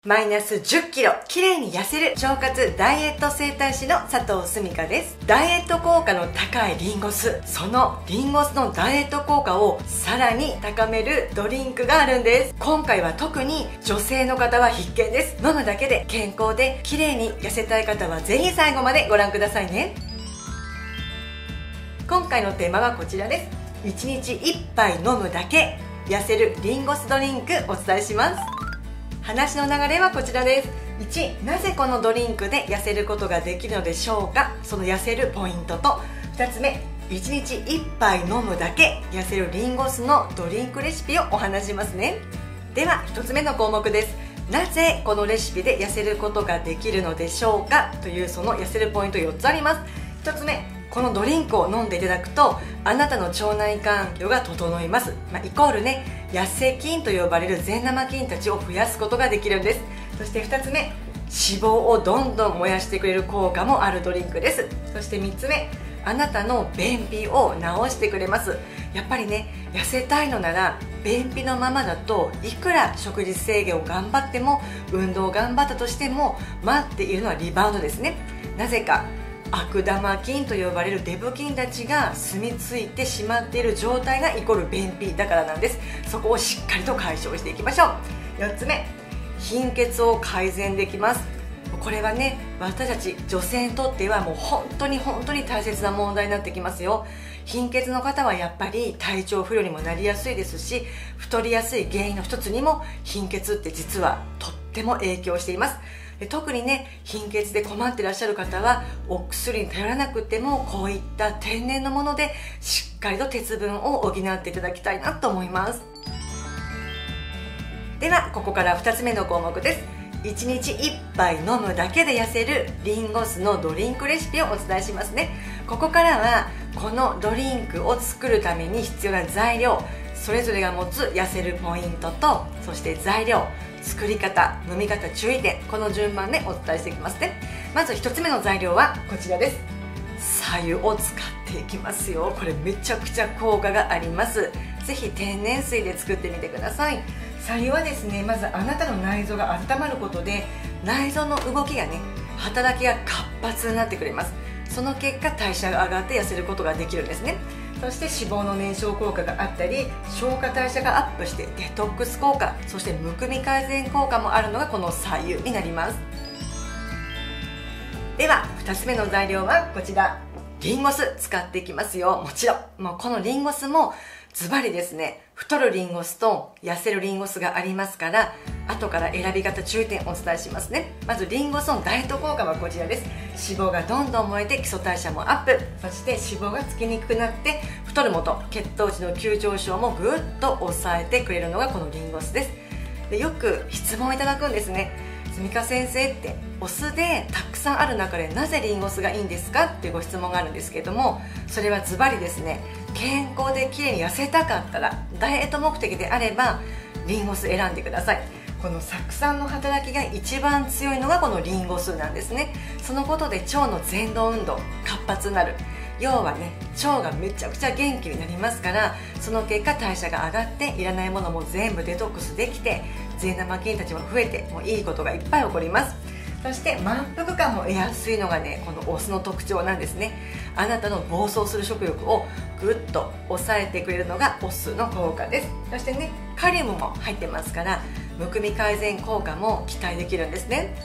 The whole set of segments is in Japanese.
マイナス10キロ綺麗に痩せる腸活ダイエット整体師の佐藤すみかです。ダイエット効果の高いリンゴ酢、そのリンゴ酢のダイエット効果をさらに高めるドリンクがあるんです。今回は特に女性の方は必見です。飲むだけで健康で綺麗に痩せたい方はぜひ最後までご覧くださいね。今回のテーマはこちらです。1日1杯飲むだけ痩せるリンゴ酢ドリンクお伝えします。話の流れはこちらです。1、なぜこのドリンクで痩せることができるのでしょうか。その痩せるポイントと、2つ目、1日1杯飲むだけ痩せるリンゴ酢のドリンクレシピをお話しますね。では1つ目の項目です。なぜこのレシピで痩せることができるのでしょうかというその痩せるポイント4つあります。1つ目、このドリンクを飲んでいただくとあなたの腸内環境が整います、イコールね、痩せ菌と呼ばれる善玉菌たちを増やすことができるんです。そして2つ目、脂肪をどんどん燃やしてくれる効果もあるドリンクです。そして3つ目、あなたの便秘を治してくれます。やっぱりね、痩せたいのなら便秘のままだといくら食事制限を頑張っても運動を頑張ったとしても待っているのはリバウンドですね。なぜか悪玉菌と呼ばれるデブ菌たちが住み着いてしまっている状態がイコール便秘だからなんです。そこをしっかりと解消していきましょう。4つ目、貧血を改善できます。これはね、私たち女性にとってはもう本当に大切な問題になってきますよ。貧血の方はやっぱり体調不良にもなりやすいですし、太りやすい原因の一つにも貧血って実はとっても影響しています。特にね、貧血で困っていらっしゃる方はお薬に頼らなくてもこういった天然のものでしっかりと鉄分を補っていただきたいなと思います。ではここから2つ目の項目です。1日1杯飲むだけで痩せるリンゴ酢のドリンクレシピをお伝えしますね。ここからはこのドリンクを作るために必要な材料、それぞれが持つ痩せるポイントと、そして材料、作り方、飲み方、注意点、この順番でお伝えしていきますね。まず1つ目の材料はこちらです。白湯を使っていきますよ。これめちゃくちゃ効果があります。ぜひ天然水で作ってみてください。白湯はですね、まずあなたの内臓が温まることで内臓の動きがね、働きが活発になってくれます。その結果代謝が上がって痩せることができるんですね。そして脂肪の燃焼効果があったり、消化代謝がアップしてデトックス効果、そしてむくみ改善効果もあるのがこの白湯になります。では2つ目の材料はこちら、リンゴ酢使っていきますよ。もちろんもうこのリンゴ酢もズバリですね、太るリンゴ酢と痩せるリンゴ酢がありますから、後から選び方注意点お伝えしますね。まずリンゴ酢のダイエット効果はこちらです。脂肪がどんどん燃えて基礎代謝もアップ、そして脂肪がつきにくくなって太る元、血糖値の急上昇もぐっと抑えてくれるのがこのリンゴ酢です。で、よく質問いただくんですね。すみか先生って、お酢でたくさんある中でなぜリンゴ酢がいいんですかっていうご質問があるんですけども、それはズバリですね、健康で綺麗に痩せたかったら、ダイエット目的であればリンゴ酢選んでください。この酢酸の働きが一番強いのがこのリンゴ酢なんですね。そのことで腸の蠕動運動活発になる、要はね、腸がめちゃくちゃ元気になりますから、その結果代謝が上がっていらないものも全部デトックスできて善玉菌たちも増えて、もういいことがいっぱい起こります。そして満腹感も得やすいのがね、このお酢の特徴なんですね。あなたの暴走する食欲をぐっと抑えてくれるのがお酢の効果です。そしてね、カリウムも入ってますからむくみ改善効果も期待できるんですね。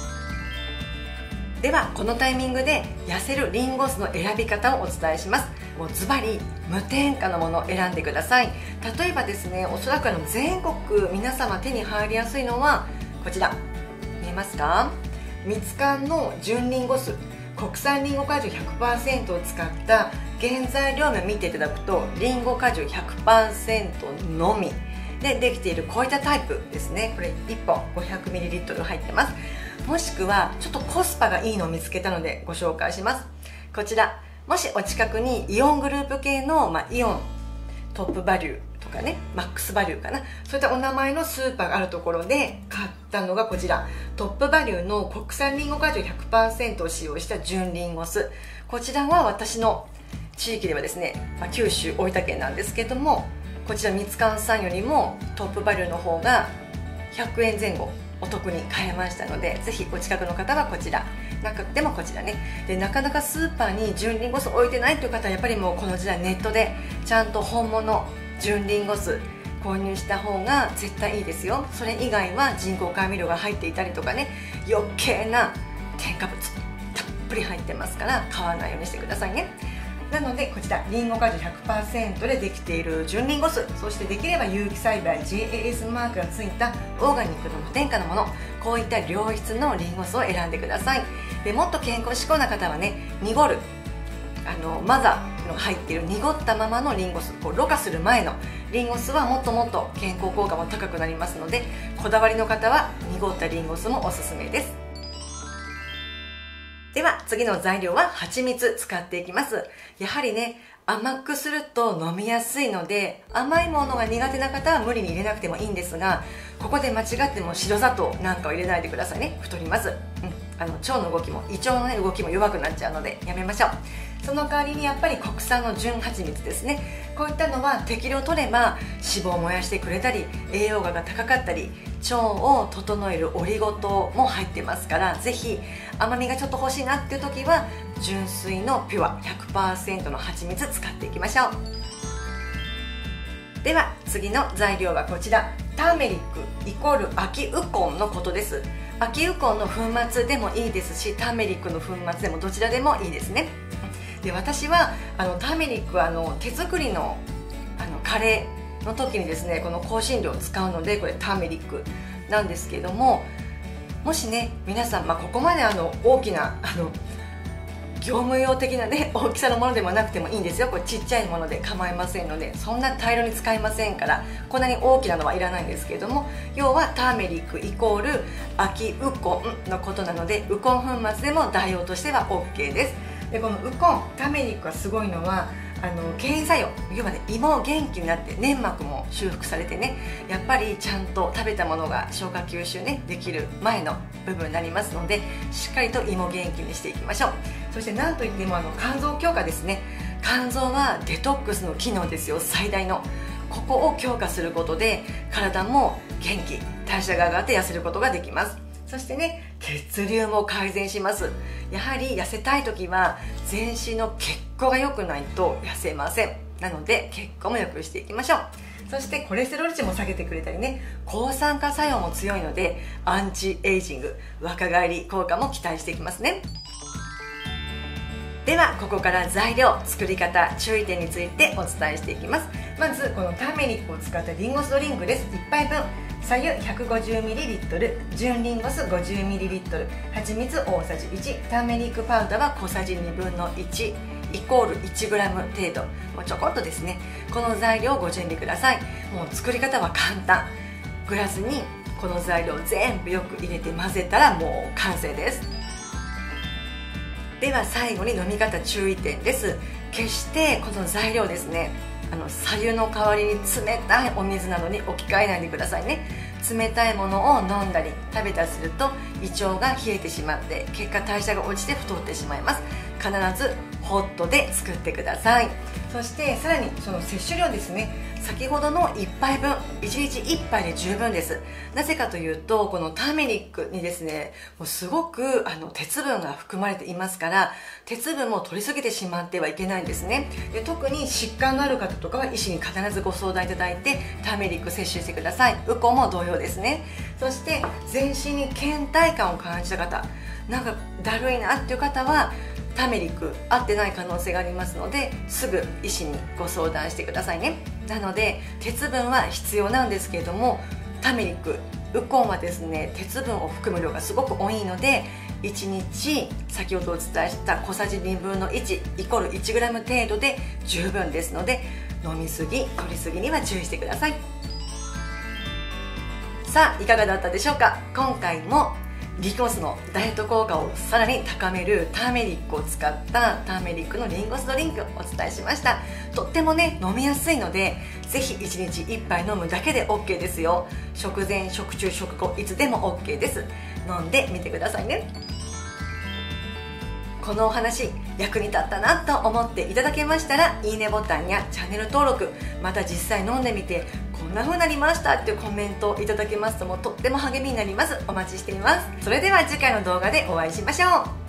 ではこのタイミングで痩せるリンゴ酢の選び方をお伝えします。もうズバリ無添加のものを選んでください。例えばですね、おそらく全国皆様手に入りやすいのはこちら、見えますか？ミツカンの純リンゴ酢、国産リンゴ果汁 100% を使った原材料名見ていただくと、リンゴ果汁 100% のみでできているこういったタイプですね。これ1本 500ml 入ってます。もしくはちょっとコスパがいいのを見つけたのでご紹介します。こちら、もしお近くにイオングループ系の、イオントップバリューとかね、マックスバリューかな、そういったお名前のスーパーがあるところで買ったのがこちら、トップバリューの国産リンゴ果汁 100% を使用した純リンゴ酢。こちらは私の地域ではですね、九州大分県なんですけども、こちらミツカンさんよりもトップバリューの方が100円前後お得に買えましたので、ぜひお近くの方はこちら、なくてもこちらね。でなかなかスーパーに純リンゴ酢置いてないという方はやっぱりもうこの時代ネットでちゃんと本物純リンゴ酢購入した方が絶対いいですよ。それ以外は人工甘味料が入っていたりとかね、余計な添加物たっぷり入ってますから買わないようにしてくださいね。なのでこちらリンゴ果汁 100% でできている純リンゴ酢、そしてできれば有機栽培 JAS マークがついたオーガニックの無添加のもの、こういった良質のリンゴ酢を選んでください。でもっと健康志向な方はね、濁るマザーの入っている濁ったままのリンゴ酢、ろ過する前のリンゴ酢はもっともっと健康効果も高くなりますので、こだわりの方は濁ったリンゴ酢もおすすめです。では次の材料は蜂蜜使っていきます。やはりね、甘くすると飲みやすいので、甘いものが苦手な方は無理に入れなくてもいいんですが、ここで間違っても白砂糖なんかを入れないでくださいね。太ります。腸の動きも胃腸の、動きも弱くなっちゃうのでやめましょう。その代わりにやっぱり国産の純蜂蜜ですね。こういったのは適量取れば脂肪を燃やしてくれたり、栄養価が高かったり、腸を整えるオリゴ糖も入ってますから、ぜひ甘みがちょっと欲しいなっていう時は純粋のピュア 100% の蜂蜜使っていきましょう。では次の材料はこちら、ターメリックイコール秋ウコンのことです。秋ウコンの粉末でもいいですし、ターメリックの粉末でもどちらでもいいですね。で私はターメリックは手作りのカレーの時にですね、この香辛料を使うので、これターメリックなんですけども、もしね皆さん、ここまで大きな業務用的なね大きさのものでもなくてもいいんですよ。これちっちゃいもので構いませんので、そんな大量に使いませんから、こんなに大きなのはいらないんですけれども、要はターメリックイコール秋ウコンのことなので、ウコン粉末でも代用としては OK です。でこのウコンターメリックがすごいのは牽引作用、要はね胃も元気になって粘膜も修復されてね、やっぱりちゃんと食べたものが消化吸収ねできる前の部分になりますので、しっかりと胃も元気にしていきましょう。そして何といっても肝臓強化ですね。肝臓はデトックスの機能ですよ、最大の。ここを強化することで体も元気、代謝が上がって痩せることができます。そしてね、血流も改善します。やはり痩せたい時は全身の血行が良くないと痩せません。なので血行も良くしていきましょう。そしてコレステロール値も下げてくれたりね、抗酸化作用も強いのでアンチエイジング、若返り効果も期待していきますね。ではここから材料、作り方、注意点についてお伝えしていきます。まずこのターメリックを使ったリンゴ酢ドリンクです。1杯分、白湯 150ml、純リンゴ酢 50ml、 蜂蜜大さじ1、ターメリックパウダーは小さじ1/2イコール 1g 程度、もうちょこっとですね。この材料をご準備ください。もう作り方は簡単。グラスにこの材料を全部よく入れて混ぜたらもう完成です。では最後に飲み方注意点です。決してこの材料ですね、白湯の代わりに冷たいお水などに置き換えないでくださいね。冷たいものを飲んだり食べたりすると胃腸が冷えてしまって、結果代謝が落ちて太ってしまいます。必ずホットで作ってください。そしてさらにその摂取量ですね。先ほどの1杯分、1日1杯で十分です。なぜかというと、このターメリックにですね、もうすごく鉄分が含まれていますから、鉄分も取りすぎてしまってはいけないんですね。で特に疾患のある方とかは医師に必ずご相談いただいてターメリック摂取してください。ウコンも同様ですね。そして全身に倦怠感を感じた方、なんかだるいなっていう方はターメリック合ってない可能性がありますので、すぐ医師にご相談してくださいね。なので鉄分は必要なんですけれども、ターメリック、ウコンはですね、鉄分を含む量がすごく多いので、1日先ほどお伝えした小さじ1/2イコール 1g 程度で十分ですので、飲みすぎ、取りすぎには注意してください。さあいかがだったでしょうか。今回もリンゴ酢のダイエット効果をさらに高めるターメリックを使ったターメリックのリンゴ酢ドリンクをお伝えしました。とってもね飲みやすいので、ぜひ1日1杯飲むだけで OK ですよ。食前、食中、食後いつでも OK です。飲んでみてくださいね。このお話役に立ったなと思っていただけましたら、いいねボタンやチャンネル登録、また実際飲んでみてここんな風になりましたっていうコメントをいただけますともうとっても励みになります。お待ちしています。それでは次回の動画でお会いしましょう。